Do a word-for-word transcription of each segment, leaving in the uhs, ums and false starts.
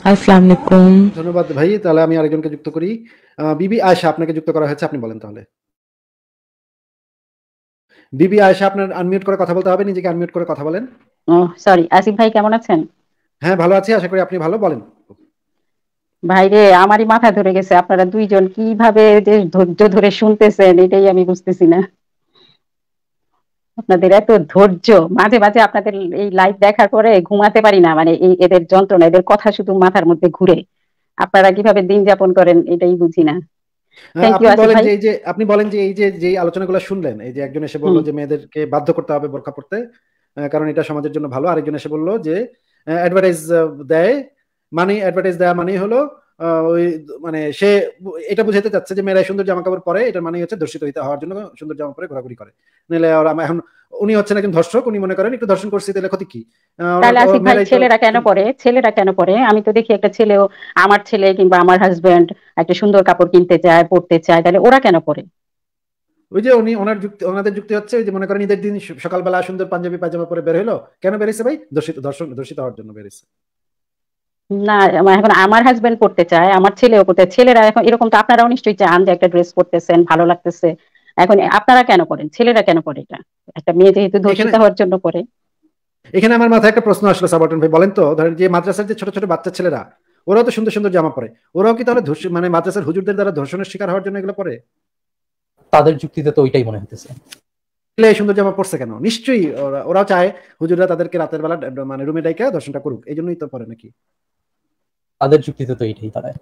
আসসালামু আলাইকুম। ধন্যবাদ ভাই। তাহলে আমি আরেকজনকে যুক্ত করি। আ বিবি আয়েশা আপনাকে যুক্ত করা হয়েছে। আপনি বলেন তাহলে। বিবি আয়েশা আপনার আনমিউট করে কথা বলতে হবে। নিজেকে আনমিউট করে কথা বলেন। ও সরি। আসিফ ভাই কেমন আছেন? হ্যাঁ, ভালো আছি। আশা করি আপনি ভালো। বলেন। ভাইরে আমারই মাথা ধরে গেছে। আপনারা দুই জন কিভাবে যে ধৈর্য ধরে শুনতেছেন এটাই আমি বুঝতেছি না। আপনাদের এত ধৈর্য মাঝে, মাঝে আপনাদের এই লাইভ দেখার পরে ঘুমাতে পারি না। মানে এই এদের যন্ত্রণা, এদের কথা শুধু মাথার মধ্যে ঘুরে। আপনারা কিভাবে দিন যাপন করেন এটাই বুঝি না। আ থ্যাংক ইউ আপনি আসিফ বলেন ভাই। যে এই যে আপনি বলেন যে এই যে যেই আলোচনাগুলো শুনলেন, এই যে একজন এসে বলল হুম। যে মেয়েদেরকে বাধ্য করতে হবে বোরকা পড়তে। আ কারণ এটা সমাজের জন্য ভালো। আরেকজন এসে বলল যে অ্যা অ্যাডভার্টাইজ আ দেয়। মানে অ্যাডভার্টাইজ দেওয়া মানেই হলো আ ওই মানে সে বু এটা বুঝাইতে চাচ্ছে যে মেয়েরা সুন্দর জামাকাপড় পরে এটার মানেই হচ্ছে ধর্ষিত হইতে হওয়ার জন্য সুন্দর জামা পরে ঘোরাঘুরি করে। নাইলে ওরা মা এখন উনি হচ্ছেন একজন ধর্ষক। উনি মনে করেন একটু ধর্ষণ করছি তাইলে ক্ষতি কি? আ ওরা তাহলে ও আসিফ ভাই মেয়েরাই তো ছেলেরা কেন সুন পড়ে? ছেলেরা কেন পড়ে? আমি তো দেখি একটা ছেলেও আমার ছেলে কিংবা আমার হাসব্যান্ড একটা সুন্দর কাপড় কিনতে চায়, পড়তে চায়। তাহলে ওরা কেন পড়ে? ওই যে উনি ওনার যুক্তি ওনাদের যুক্তি হচ্ছে ওই যে মনে করেন ঈদের দিন স সকালবেলা সুন্দর পাঞ্জাবি পায়জামা পরে বের হইলো। কেন বের হইছে ভাই? ধর্ষিত ধর্ষণ ধর্ষিত হওয়ার জন্য বের হইছে। না, আমা এখন আমার হাসব্যান্ড পড়তে চায়, আমার ছেলেও পড়তে ছেলেরা এখন এরকম তো আপনারাও নিশ্চয়ই চান যে একটা ড্রেস পড়তেছেন, ভালো লাগতেছে। এখন আপনারা কেন পড়েন? ছেলেরা কেন পড়ে এটা? একটা মেয়ে যেহেতু এখানে ধর্ষিত হওয়ার জন্য পড়ে। এখানে আমার মাথায় একটা প্রশ্ন আসলো সাবাটন ভাই বলেন তো ধরেন যে মাদ্রাসার যে ছোট, ছোট বাচ্চা ছেলেরা ওরাও তো সুন্দর, সুন্দর জামা পরে। ওরাও কি তাহলে ধর্ষ মানে মাদ্রাসার হুজুরদের দ্বারা ধর্ষণের শিকার হওয়ার জন্য এগুলো পরে? তাদের যুক্তিতে তো ওইটাই মনে হইতেছে। তাহলে এই সুন্দর জামা পড়ছে কেন? নিশ্চয়ই ওরা ওরাও চায় হুজুররা তাদেরকে রাতের বেলা ডা মানে রুমে ডাইকা ধর্ষণটা করুক। এজন্যই তো পরে নাকি? তাদের যুক্তিতে তো এইটাই দাঁড়ায়।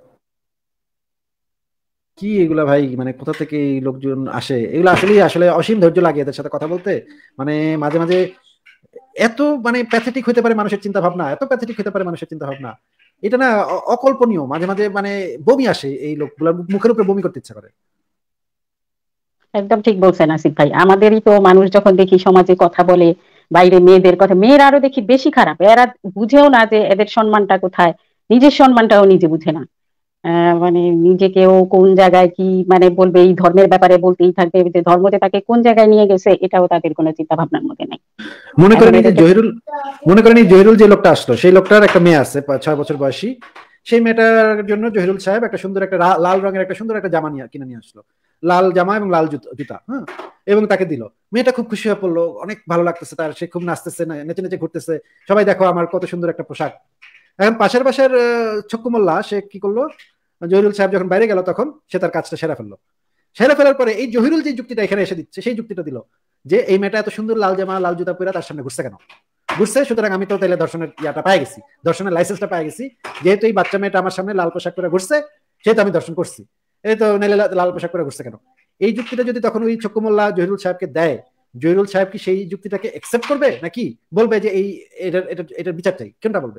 কি এগুলা ভাই মানে কোথা থেকে এই লোকজন আসে? এগুলো আসলেই আসলে অসীম ধৈর্য লাগে এদের সাথে কথা বলতে। মানে মাঝে, মাঝে এত মানে প্যাথেটিক হইতে পারে মানুষের চিন্তা ভাবনা, এত প্যাথেটিক হইতে পারে মানুষের চিন্তা ভাবনা। এটা না অ অকল্পনীয়। মাঝে, মাঝে মানে বমি আসে এই লোকগুলার মুখের উপরে বমি করতে ইচ্ছা করে। একদম ঠিক বলছেন আসিফ ভাই। আমাদেরই তো মানুষ যখন দেখি সমাজে কথা বলে, বাইরে মেয়েদের কথা, মেয়েরা আরো দেখি বেশি খারাপ। এরা বুঝেও না যে এদের সম্মানটা কোথায়, নিজের সম্মানটাও নিজে বুঝে না। আহ মানে নিজেকেও কোন জায়গায় কি মানে বলবে, এই ধর্মের ব্যাপারে বলতেই থাকবে যে ধর্ম যে তাকে কোন জায়গায় নিয়ে গেছে এটাও তাদের কোনো চিন্তা ভাবনার মধ্যে নাই। মনে এখন করেন এই যে এদেরকে জহিরুল মনে করেন এই জহিরুল যে লোকটা আসলো সেই লোকটার একটা মেয়ে আছে পা ছয় বছর বয়সী। সেই মেয়েটার জন্য জহিরুল সাহেব একটা সুন্দর একটা রা লাল রঙের একটা সুন্দর একটা জামা নিয়ে কিনে নিয়ে আসলো। লাল জামা এবং লাল জুতো জুতা, হ্যাঁ? এবং তাকে দিল। মেয়েটা খুব খুশি হয়ে পড়লো। অনেক ভালো লাগতেছে তার। সে খুব নাচতেছে, না নেচে, নেচে ঘুরতেছে। সবাই দেখো আমার কত সুন্দর একটা পোশাক। এখন পাশের বাসার আ ছক্কু মোল্লা সে কি করলো? জহিরুল সাহেব যখন বাইরে গেল তখন সে তার কাজটা সেরে ফেলল। সেরে ফেলার পরে এই জহিরুল যে যুক্তিটা এখানে এসে দিচ্ছে সেই যুক্তিটা দিল। যে এই মেয়েটা এত সুন্দর লাল জামা লাল জুতা পরে তার সামনে ঘুরছে কেন? ঘুরছে সুতরাং আমি তো তাইলে দর্শনের ইয়াটা পায়ে গেছি। দর্শনের লাইসেন্সটা পায়ে গেছি। যেহেতু এই বাচ্চা মেয়েটা আমার সামনে লাল পোশাক পরে ঘুরছে, সেহেতু আমি দর্শন করছি। এই তো নাইলে লা লাল পোশাক পরে ঘুরছে কেন? এই যুক্তিটা যদি তখন ওই ছক্কু মোল্লা জহিরুল সাহেবকে দেয়, জহিরুল সাহেব কি সেই যুক্তিটাকে অ্যাকসেপ্ট করবে? নাকি বলবে যে এই এটার এটার এটার বিচার চাই? কোনটা বলবে?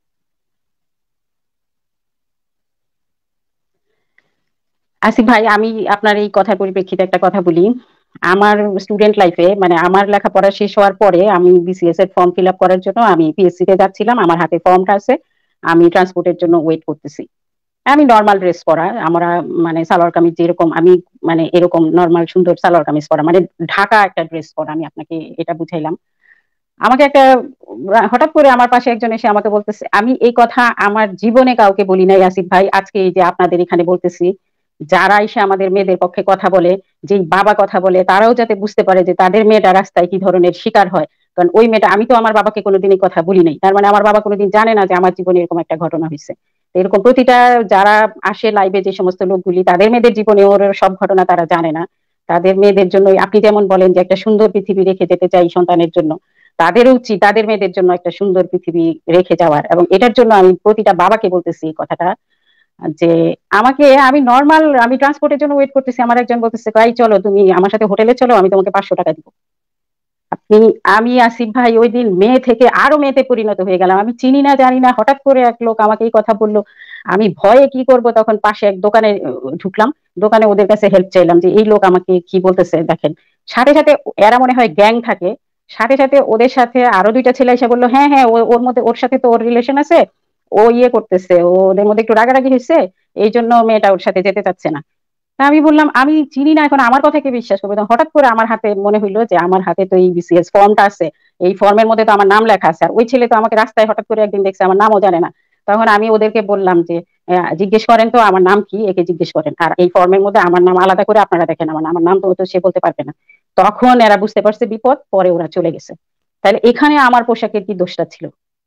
আসিফ ভাই, আমি আপনার এই কথার পরিপ্রেক্ষিতে একটা কথা বলি। আমার স্টুডেন্ট লাইফে মানে আমার লেখাপড়া শেষ হওয়ার পরে আমি বিসিএস এর ফর্ম ফিল আপ করার জন্য আমি পিএসসি তে যাচ্ছিলাম। আমার হাতে ফর্মটা আছে, আমি ট্রান্সপোর্টের জন্য ওয়েট করতেছি। আমি নর্মাল ড্রেস পরা, আমরা মানে সালোয়ার কামিজ যেরকম আমি মানে এরকম নর্মাল সুন্দর সালোয়ার কামিজ পরা, মানে ঢাকা একটা ড্রেস পরা, আমি আপনাকে এটা বুঝাইলাম। আমাকে একটা হঠাৎ করে আমার পাশে একজন এসে আমাকে বলতেছে, আমি এই কথা আমার জীবনে কাউকে বলি নাই আসিফ ভাই, আজকে এই যে আপনাদের এখানে বলতেছি। যারা এসে আমাদের মেয়েদের পক্ষে কথা বলে, যেই বাবা কথা বলে, তারাও যাতে বুঝতে পারে যে তাদের মেয়েটা রাস্তায় কি ধরনের শিকার হয়। কারণ ওই মেয়েটা, আমি তো আমার বাবাকে কোনোদিন এই কথা বলি নাই, তার মানে আমার বাবা কোনোদিন জানে না যে আমার জীবনে এরকম একটা ঘটনা হয়েছে। এরকম প্রতিটা যারা আসে লাইভে যে সমস্ত লোকগুলি, তাদের মেয়েদের জীবনে ওর সব ঘটনা তারা জানে না। তাদের মেয়েদের জন্য আপনি যেমন বলেন যে একটা সুন্দর পৃথিবী রেখে যেতে চাই সন্তানের জন্য, তাদেরও উচিত তাদের মেয়েদের জন্য একটা সুন্দর পৃথিবী রেখে যাওয়ার। এবং এটার জন্য আমি প্রতিটা বাবাকে বলতেছি এই কথাটা, যে আমাকে আমি নর্মাল আমি ট্রান্সপোর্টের জন্য ওয়েট করতেছি, আমার একজন বলতেছে ভাই চলো তুমি আমার সাথে হোটেলে চলো, আমি তোমাকে পাঁচশো টাকা দিব। আপনি আমি আসিফ ভাই ওই দিন মেয়ে থেকে আরো মেয়েতে পরিণত হয়ে গেলাম। আমি চিনি না জানি না, হঠাৎ করে এক লোক আমাকে এই কথা বললো। আমি ভয়ে কি করব, তখন পাশে এক দোকানে আহ, ঢুকলাম। দোকানে ওদের কাছে হেল্প চাইলাম যে এই লোক আমাকে কি বলতেছে দেখেন। সাথে সাথে এরা মনে হয় গ্যাং থাকে, সাথে সাথে ওদের সাথে আরো দুইটা ছেলে এসে বললো হ্যাঁ হ্যাঁ ও- ওর মধ্যে ওর সাথে তো ওর রিলেশন আছে, ও ইয়ে করতেছে, ও ওদের মধ্যে একটু রাগারাগি হয়েছে, এই জন্য মেয়েটা ওর সাথে যেতে চাচ্ছে না। তা আমি বললাম আমি চিনি না, এখন আমার কথা কে বিশ্বাস করবে? তখন হঠাৎ করে আমার হাতে মনে হইলো যে আমার হাতে তো এই বিসিএস ফর্মটা আছে, এই ফর্মের মধ্যে তো আমার নাম লেখা আছে। আর ওই ছেলে তো আমাকে রাস্তায় হঠাৎ করে একদিন দেখছে, আমার নামও জানে না। তখন আমি ওদেরকে বললাম যে আহ, জিজ্ঞেস করেন তো আমার নাম কি, একে জিজ্ঞেস করেন, আর এই ফর্মের মধ্যে আমার নাম আলাদা করে আপনারা দেখেন, আমার আমার নাম তো তো সে বলতে পারবে না। তখন এরা বুঝতে পারছে বিপদ, পরে ওরা চলে গেছে। তাহলে এখানে আমার পোশাকের কি দোষটা ছিল?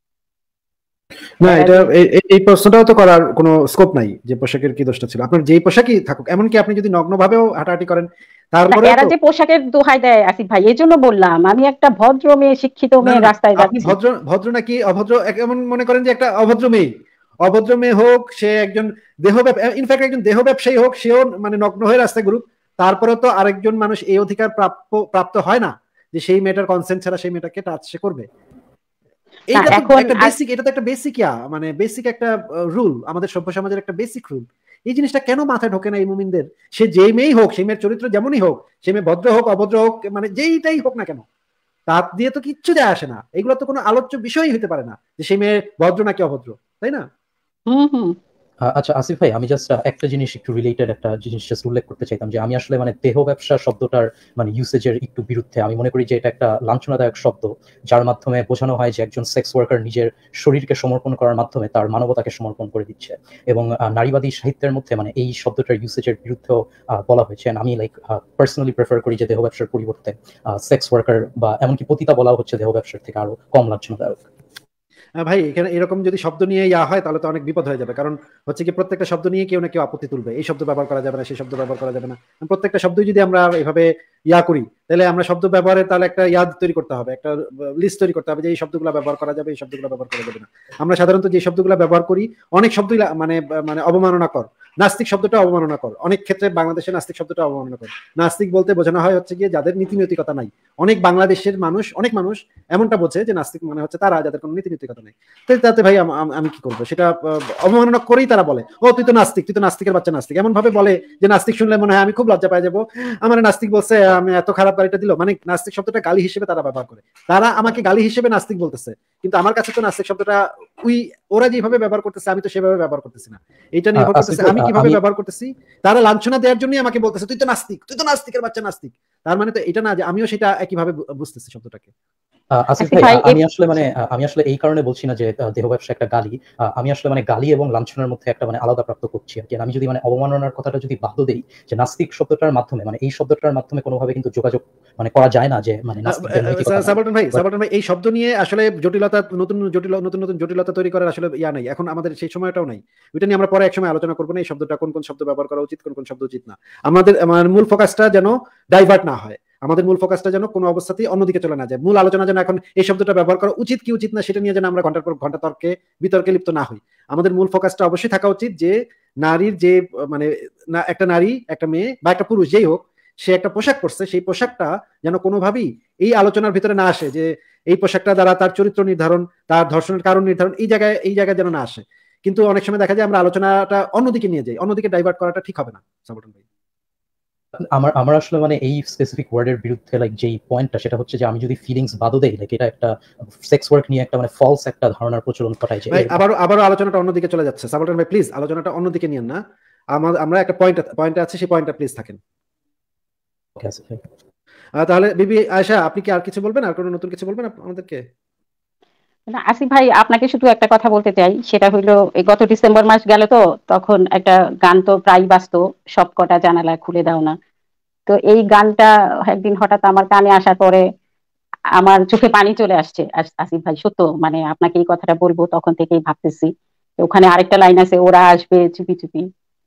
না, এরা এটা যে এই এই- এই প্রশ্নটাও তো করার কোনো স্কোপ নাই যে পোশাকের কি দোষটা ছিল। আপনার যেই পোশাকই থাকুক, এমনকি আপনি যদি নগ্ন ভাবেও হাঁটাহাঁটি করেন না, তারপরেও এরা তো, যে পোশাকের দোহাই দেয় আসিফ ভাই, এই জন্য বললাম আমি একটা ভদ্র মেয়ে, শিক্ষিত না মেয়ে না রাস্তায় আপনি যাচ্ছি। ভদ্র ভদ্র নাকি অভদ্র এক- এমন মনে করেন যে একটা অভদ্র মেয়ে, অভদ্র মেয়ে হোক, সে একজন দেহ ইনফ্যাক্ট একজন দেহ ব্যবসায়ী হোক, সেও মানে নগ্ন হয়ে রাস্তায় ঘুরুক, তারপরেও তো আরেকজন মানুষ এই অধিকার প্রাপ্য প্রাপ্ত হয় না যে সেই মেয়েটার কনসেন্ট ছাড়া সেই মেয়েটাকে টাচ সে করবে। না এইটা তো এখন একটা আর বেসিক, এটা তো একটা বেসিক ইয়া মানে বেসিক একটা রুল, আমাদের সভ্য সমাজের একটা বেসিক রুল। এই জিনিসটা কেন মাথায় ঢোকে না এই মুমিনদের? সে যেই মেয়েই হোক, সেই মেয়ের চরিত্র যেমনই হোক, সে মেয়ে ভদ্র হোক অভদ্র হোক, মানে যেইটাই হোক না কেন, তার দিয়ে তো কিচ্ছু যায় আসে না। এগুলো তো কোনো আলোচ্য বিষয়ই হতে পারে না যে সেই মেয়ে ভদ্র নাকি অভদ্র, তাই না? হুম হুম আহ, আচ্ছা আসিফ ভাই, আমি জাস্ট একটা জিনিস একটু রিলেটেড একটা জিনিস জাস্ট উল্লেখ করতে চাইতাম, যে আমি আসলে মানে দেহ ব্যবসা শব্দটার মানে ইউসেজের একটু বিরুদ্ধে। আমি মনে করি যে এটা একটা লাঞ্ছনাদায়ক শব্দ, যার মাধ্যমে বোঝানো হয় যে একজন সেক্স ওয়ার্কার নিজের শরীরকে সমর্পণ করার মাধ্যমে তার মানবতাকে সমর্পণ করে দিচ্ছে। এবং আহ, নারীবাদী সাহিত্যের মধ্যে মানে এই শব্দটার ইউসেজের বিরুদ্ধেও আহ, বলা হয়েছে। And আমি লাইক পার্সোনালি প্রেফার করি যে দেহ ব্যবসার পরিবর্তে সেক্স ওয়ার্কার বা এমনকি পতিতা বলা হচ্ছে দেহ ব্যবসার থেকে আরো কম লাঞ্ছনাদায়ক। আহ ভাই, এখানে এরকম যদি শব্দ নিয়ে ইয়া হয় তাহলে তো অনেক বিপদ হয়ে যাবে। কারণ হচ্ছে কি, প্রত্যেকটা শব্দ নিয়ে কেউ না কেউ আপত্তি তুলবে, এই শব্দ ব্যবহার করা যাবে না, সেই শব্দ ব্যবহার করা যাবে না। প্রত্যেকটা শব্দই যদি আমরা এভাবে ইয়া করি, তাহলে আমরা শব্দ ব্যবহারের তাহলে একটা ইয়াদ তৈরি করতে হবে, একটা লিস্ট তৈরি করতে হবে যে এই শব্দগুলো ব্যবহার করা যাবে, এই শব্দগুলো ব্যবহার করা যাবে না। আমরা সাধারণত যে শব্দগুলো ব্যবহার করি অনেক শব্দই লা- মানে মানে অবমাননাকর। নাস্তিক শব্দটা অবমাননাকর, অনেক ক্ষেত্রে বাংলাদেশে নাস্তিক শব্দটা অবমাননাকর। নাস্তিক বলতে বোঝানো হয় হচ্ছে গিয়ে যাদের নীতি নৈতিকতা নাই। অনেক বাংলাদেশের মানুষ, অনেক মানুষ এমনটা বোঝে যে নাস্তিক মানে হচ্ছে তারা যাদের কোনো নীতি নৈতিকতা নেই। তাতে ভাই আম- আম- আমি কি করবো? সেটা আহ, অবমাননা করেই তারা বলে, ও তুই তো নাস্তিক, তুই তো নাস্তিকের বাচ্চা নাস্তিক, এমন ভাবে বলে যে নাস্তিক শুনলে মনে হয় আমি খুব লজ্জা পাই যাবো, আমার নাস্তিক বলছে, আমি এত খারাপ গালিটা দিল, মানে নাস্তিক শব্দটা গালি হিসেবে তারা ব্যবহার করে। তারা আমাকে গালি হিসেবে নাস্তিক বলতেছে, কিন্তু আমার কাছে তো নাস্তিক শব্দটা উই ওরা যেভাবে ব্যবহার করতেছে আমি তো সেভাবে ব্যবহার করতেছি না। এটা আহ, নির্ভর আসিফ করতেছে ভাই, আমি আহ, কিভাবে আমি ব্যবহার করতেছি। তারা লাঞ্ছনা দেওয়ার জন্যই আমাকে বলতেছে তুই তো নাস্তিক, তুই তো নাস্তিকের বাচ্চা নাস্তিক। তার মানে তো এটা না যে আমিও সেটা একইভাবে বু- বুঝতেছি শব্দটাকে। আহ, আসিফ আসিফ ভাই, ভাই আহ, এই আমি আসলে মানে আহ, আমি আসলে এই কারণে বলছি না যে আহ, দেহ ব্যবসা একটা গালি। আহ, আমি আসলে মানে গালি এবং লাঞ্ছনার মধ্যে একটা মানে আলাদা প্রাপ্ত করছি আর কি। আর আমি যদি মানে অবমাননার কথাটা যদি বাদ দেই, যে নাস্তিক শব্দটার মাধ্যমে মানে এই শব্দটার মাধ্যমে কোনোভাবে কিন্তু যোগাযোগ মানে করা যায় না যে মানে নাস্তিকদের নৈতিকতা নাই। সাবাল্টন ভাই, বাট সাবাল্টন ভাই, এই শব্দ নিয়ে আসলে জটিলতা, নতুন জটিল নতুন নতুন জটিলতা তৈরি করার আসলে ইয়া নাই এখন, আমাদের সেই সময়টাও নাই। ওইটা নিয়ে আমরা পরে এক সময় আলোচনা করবো না, এই শব্দটা কোন কোন শব্দ ব্যবহার করা উচিত, কোন কোন শব্দ উচিত না। আমাদের আমার মূল ফোকাসটা যেন ডাইভার্ট না হয়, আমাদের মূল ফোকাসটা যেন কোনো অবস্থাতেই অন্যদিকে চলে না যায়। মূল আলোচনা যেন এখন এই শব্দটা ব্যবহার করা উচিত কি উচিত না সেটা নিয়ে যেন আমরা ঘন্টার পর ঘন্টা তর্কে বিতর্কে লিপ্ত না হই। আমাদের মূল ফোকাসটা অবশ্যই থাকা উচিত যে নারীর যে মানে না, একটা নারী, একটা মেয়ে বা একটা পুরুষ যেই হোক, সে একটা পোশাক পরছে, সেই পোশাকটা যেন কোনোভাবেই এই আলোচনার ভিতরে না আসে যে এই পোশাকটা দ্বারা তার চরিত্র নির্ধারণ, তার ধর্ষণের কারণ নির্ধারণ, এই জায়গায় এই জায়গায় যেন না আসে। কিন্তু অনেক সময় দেখা যায় আমরা আলোচনাটা অন্যদিকে নিয়ে যাই, অন্যদিকে ডাইভার্ট করাটা ঠিক হবে না সাবটন ভাই। আমার আমার আসলে মানে এই স্পেসিফিক ওয়ার্ডের বিরুদ্ধে লাইক যেই পয়েন্টটা, সেটা হচ্ছে যে আমি যদি ফিলিংস বাদও দেই, লাইক এটা একটা সেক্স ওয়ার্ক নিয়ে একটা মানে ফলস একটা ধারণার প্রচলন ঘটায় যে ভাই এর- আবারও আবারও আলোচনাটা অন্যদিকে চলে যাচ্ছে সাবটন ভাই, প্লিজ আলোচনাটা অন্যদিকে নিয়েন না। আমার আমরা একটা পয়েন্ট পয়েন্ট আছে, সেই পয়েন্টটা প্লিজ থাকেন। Okay, আসিফ ভাই। আহ, তাহলে বিবি আয়েশা, আপনি কি আর কিছু বলবেন, আর কোনো নতুন কিছু বলবেন আপ- আমাদেরকে? না, আসিফ ভাই আপনাকে শুধু একটা কথা বলতে চাই, সেটা হইলো এই গত ডিসেম্বর মাস গেল তো, তখন একটা গান তো প্রায় বাজতো, সব কটা জানালা খুলে দাও না। তো এই গানটা একদিন হঠাৎ আমার কানে আসার পরে আমার চোখে পানি চলে আসছে। আস- আসিফ ভাই সত্য, মানে আপনাকে এই কথাটা বলবো তখন থেকেই ভাবতেছি। তো ওখানে আরেকটা লাইন আছে, ওরা আসবে চুপি চুপি।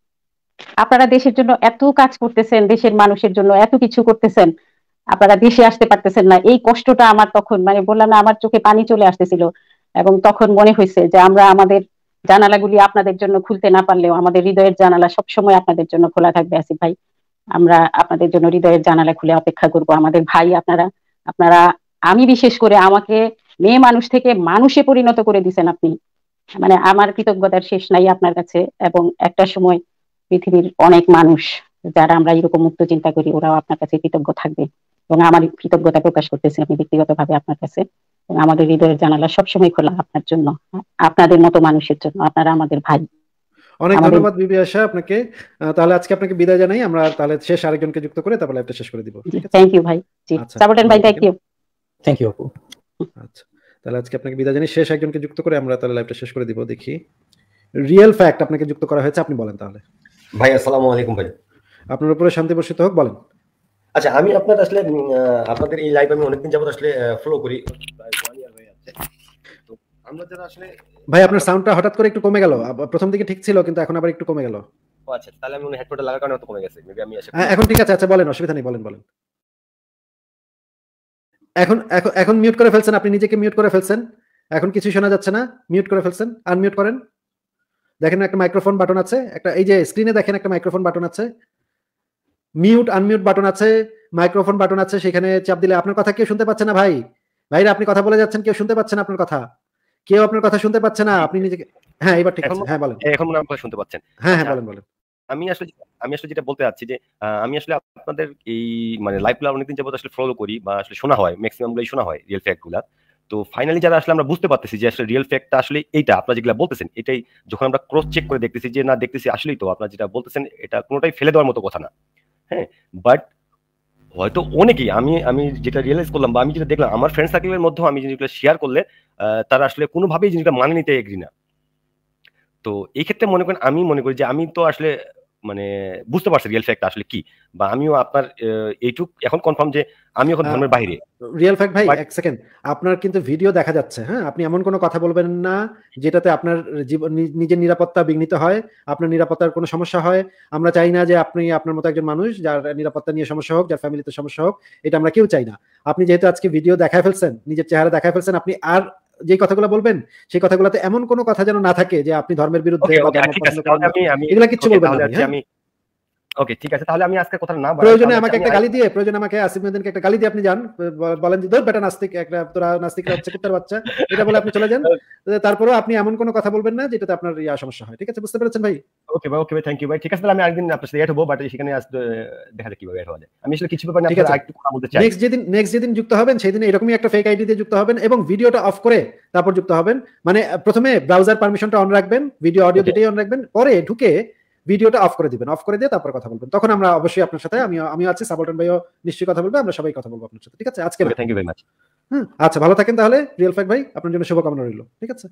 আপনারা দেশের জন্য এত কাজ করতেছেন, দেশের মানুষের জন্য এত কিছু করতেছেন, আপনারা দেশে আসতে পারতেছেন না, এই কষ্টটা আমার তখন মানে বললাম না, আমার চোখে পানি চলে আসতেছিল। এবং তখন মনে হয়েছে যে আমরা আমাদের জানালাগুলি আপনাদের জন্য খুলতে না পারলেও আমাদের হৃদয়ের জানালা সবসময় আপনাদের জন্য খোলা থাকবে আসিফ ভাই। আমরা আপনাদের জন্য হৃদয়ের জানালা খুলে অপেক্ষা করব, আমাদের ভাই আপনারা। আপনারা, আমি বিশেষ করে আমাকে মেয়ে মানুষ থেকে মানুষে পরিণত করে দিছেন আপনি, মানে আমার কৃতজ্ঞতার শেষ নাই আপনার কাছে। এবং একটা সময় পৃথিবীর অনেক মানুষ যারা আমরা এরকম মুক্ত চিন্তা করি, ওরাও আপনার কাছে কৃতজ্ঞ থাকবে। এবং আমার কৃতজ্ঞতা প্রকাশ করতেছি আমি ব্যক্তিগতভাবে আপনার কাছে। এবং আমাদের হৃদয়ের জানালা সবসময় খোলা আপনার জন্য, আপনাদের মতো মানুষের জন্য। আপনারা আমাদের ভাই। অনেক আমাদের ধন্যবাদ বিবি আয়েশা আপনাকে। আহ, তাহলে আজকে আপনাকে বিদায় জানাই আমরা, তাহলে শেষ আরেকজনকে যুক্ত করে তারপর লাইভটা শেষ করে দিব, ঠিক আছে? থ্যাংক ইউ ভাই। জি আচ্ছা, সাবর্টেন ভাই, ভালো থ্যাংক থাকেন। ইউ। থ্যাংক ইউ আপু। আচ্ছা, তাহলে আজকে আপনাকে বিদায় জানিয়ে শেষ একজনকে যুক্ত করে আমরা তাহলে লাইভটা শেষ করে দিব, দেখি। রিয়েল ফ্যাক্ট আপনাকে যুক্ত করা হয়েছে, আপনি বলেন তাহলে। ভাই আসসালামু আলাইকুম ভাই। আপনার উপরে শান্তি বর্ষিত হোক, বলেন। আচ্ছা, আমি আপনার আসলে আপনাদের এই লাইভ আমি অনেকদিন যাবত আসলে ফলো করি, প্রায় ওয়ান ইয়ার হয়ে যাচ্ছে। তো আমরা যারা আসলে ভাই আপনার সাউন্ডটা হঠাৎ করে একটু কমে গেল, প্রথম দিকে ঠিক ছিল কিন্তু এখন আবার একটু কমে গেল। ও আচ্ছা, তাহলে আমি হেডফোনটা লাগার কারণে তো কমে গেছে, মেবি আমি হ্যাঁ এখন ঠিক আছে। আচ্ছা বলেন, অসুবিধা নেই, বলেন বলেন। এখন এখন এখন মিউট করে ফেলছেন, আপনি নিজেকে মিউট করে ফেলছেন, এখন কিছু শোনা যাচ্ছে না, মিউট করে ফেলছেন, আনমিউট করেন। দেখেন একটা মাইক্রোফোন বাটন আছে, একটা এই যে স্ক্রিনে দেখেন একটা মাইক্রোফোন বাটন আছে, মিউট আনমিউট বাটন আছে, মাইক্রোফোন বাটন আছে, সেখানে চাপ দিলে আপনার কথা কেউ শুনতে পাচ্ছে না। ভাই ভাইরা আপনি কথা বলে যাচ্ছেন, কেউ শুনতে পাচ্ছে না আপনার কথা, কেউ আপনার কথা শুনতে পাচ্ছে না, আপনি নিজেকে। হ্যাঁ এবার ঠিক আছে, হ্যাঁ বলেন। এখন মনে হয় শুনতে পাচ্ছেন। হ্যাঁ হ্যাঁ বলেন বলেন। আমি আসলে আমি আসলে যেটা বলতে চাচ্ছি যে আমি আসলে আপনাদের এই মানে লাইভগুলো অনেকদিন যাবত আসলে ফলো করি বা আসলে শোনা হয়, ম্যাক্সিমাম গুলোই শোনা হয় রিয়েল ফ্যাক্ট গুলা। তো ফাইনালি যারা আসলে আমরা বুঝতে পারতেছি যে আসলে রিয়েল ফ্যাক্টটা আসলে এইটা আপনারা যেগুলা বলতেছেন, এটাই যখন আমরা ক্রস চেক করে দেখতেছি যে না দেখতেছি আসলেই তো আপনারা যেটা বলতেছেন এটা কোনোটাই ফেলে দেওয়ার মতো কথা না। হ্যাঁ, বাট হয়তো অনেকেই আমি আমি যেটা রিয়েলাইজ করলাম বা আমি যেটা দেখলাম আমার ফ্রেন্ড সার্কেলের মধ্যেও আমি জিনিসগুলো শেয়ার করলে তারা আসলে কোনোভাবেই জিনিসটা মানে নিতে এগ্রি না। তো এই ক্ষেত্রে মনে করেন আমি মনে করি যে আমি তো আসলে মানে বুঝতে পারছি রিয়েল ফ্যাক্ট আসলে কি, বা আমিও আপনার এইটুক এখন কনফার্ম যে আমি এখন ধর্মের বাইরে। রিয়েল ফ্যাক্ট ভাই এক সেকেন্ড, আপনার কিন্তু ভিডিও দেখা যাচ্ছে, হ্যাঁ আপনি এমন কোনো কথা বলবেন না যেটাতে আপনার জীবন নিজের নিরাপত্তা বিঘ্নিত হয়, আপনার নিরাপত্তার কোনো সমস্যা হয়। আমরা চাই না যে আপনি আপনার মতো একজন মানুষ যার নিরাপত্তা নিয়ে সমস্যা হোক, যার ফ্যামিলিতে সমস্যা হোক, এটা আমরা কেউ চাই না। আপনি যেহেতু আজকে ভিডিও দেখায় ফেলছেন, নিজের চেহারা দেখায় ফেলছেন, আপনি আর যে কথাগুলো বলবেন সেই কথাগুলোতে এমন কোনো কথা যেন না থাকে যে আপনি ধর্মের বিরুদ্ধে, এগুলা কিচ্ছু বলবেন না। ওকে ঠিক আছে, তাহলে আমি আজকে কথা না বাড়াই, প্রয়োজনে আমাকে একটা গালি দিয়ে, প্রয়োজনে আমাকে আসিফ মহিউদ্দিনকে একটা গালি দিয়ে আপনি যান, বলেন যে ধর বেটা নাস্তিক, একটা তোরা নাস্তিকরা হচ্ছে কুত্তার বাচ্চা, এটা বলে আপনি চলে যান। তারপরেও আপনি এমন কোনো কথা বলবেন না যেটাতে আপনার ইয়া সমস্যা হয়। ঠিক আছে, বুঝতে পেরেছেন ভাই? ওকে ভাই, ওকে ভাই, থ্যাংক ইউ ভাই। ঠিক আছে, তাহলে আমি আরেকদিন আপনার সাথে এড হবো, বাট সেখানে আসলে দেখা যাক কিভাবে এড হওয়া যায়। আমি আসলে কিছু ব্যাপার নিয়ে আপনাদের একটু কথা বলতে চাই। নেক্সট যেদিন নেক্সট যেদিন যুক্ত হবেন সেই দিন এরকমই একটা ফেক আইডি দিয়ে যুক্ত হবেন এবং ভিডিওটা অফ করে তারপর যুক্ত হবেন। মানে প্রথমে ব্রাউজার পারমিশনটা অন রাখবেন, ভিডিও অডিও দুটোই অন রাখবেন, পরে ঢুকে ভিডিওটা অফ করে দিবেন, অফ করে দিয়ে তারপর কথা বলবেন। তখন আমরা অবশ্যই আপনার সাথে, আমি আমিও আছি, সাবলটন ভাইও নিশ্চয়ই কথা বলবে, আমরা সবাই কথা বলবো আপনার সাথে। ঠিক আছে, আজকে থ্যাংক ইউ ভেরি মাচ। হুম, আচ্ছা ভালো থাকেন তাহলে রিয়েল ফ্যাক্ট ভাই, আপনার জন্য শুভকামনা রইল। ঠিক আছে,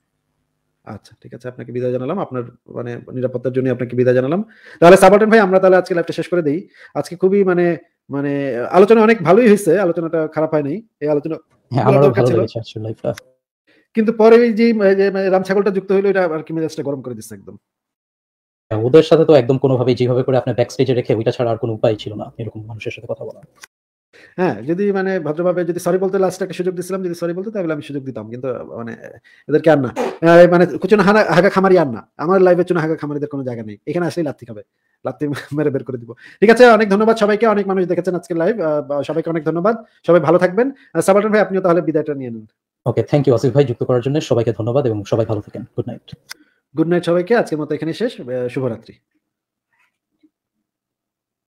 আচ্ছা ঠিক আছে, আপনাকে বিদায় জানালাম, আপনার মানে নিরাপত্তার জন্য আপনাকে বিদায় জানালাম। তাহলে সাবলটন ভাই আমরা তাহলে আজকে লাইভটা শেষ করে দেই। আজকে খুবই মানে মানে আলোচনা অনেক ভালোই হয়েছে, আলোচনাটা খারাপ হয় নাই, এই আলোচনা আমারও ভালো লেগেছে আসলে লাইভটা। কিন্তু পরে ওই যে রাম ছাগলটা যুক্ত হইলো, এটা আর কি মেজাজটা গরম করে দিচ্ছে একদম। ওদের সাথে তো একদম কোনোভাবে যেভাবে করে আপনি ব্যাক স্টেজে রেখে ওইটা ছাড়া আর কোনো উপায় ছিল না এরকম মানুষের সাথে কথা বলা। হ্যাঁ, যদি মানে ভদ্রভাবে যদি সরি বলতে লাস্ট একটা সুযোগ দিছিলাম, যদি সরি বলতে তাহলে আমি সুযোগ দিতাম, কিন্তু মানে এদেরকে আর না, মানে কুচুন হাগা খামারি আর না, আমার লাইভে চুন হাগা খামারিদের কোনো জায়গা নেই, এখানে আসলেই লাত্তি খাবে, লাত্তি মেরে বের করে দিব। ঠিক আছে, অনেক ধন্যবাদ সবাইকে, অনেক মানুষ দেখেছেন আজকে লাইভ, সবাইকে অনেক ধন্যবাদ, সবাই ভালো থাকবেন। সাবলটন ভাই আপনিও তাহলে বিদায়টা নিয়ে নেন। ওকে, থ্যাংক ইউ আসিফ ভাই যুক্ত করার জন্য, সবাইকে ধন্যবাদ এবং সবাই ভালো থাকেন। Good night. গুড নাইট সবাইকে, আজকের মতো এখানে শেষ, শুভরাত্রি।